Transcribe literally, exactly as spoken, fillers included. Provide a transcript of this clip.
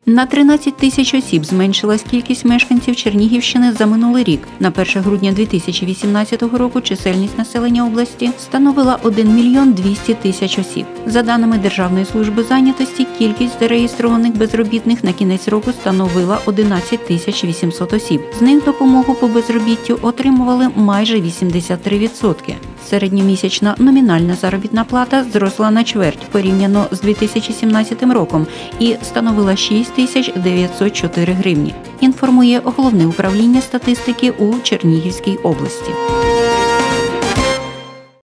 На тринадцять тисяч осіб зменшилась кількість мешканців Чернігівщини за минулий рік. На перше грудня дві тисячі вісімнадцятого року чисельність населення області становила один мільйон двісті тисяч осіб. За даними Державної служби зайнятості, кількість зареєстрованих безробітних на кінець року становила одинадцять тисяч вісімсот осіб. З них допомогу по безробіттю отримували майже вісімдесят три відсотки. Середньомісячна номінальна заробітна плата зросла на чверть порівняно з дві тисячі сімнадцятим роком і становила шість тисяч дев'ятсот чотири гривні, інформує Головне управління статистики у Чернігівській області.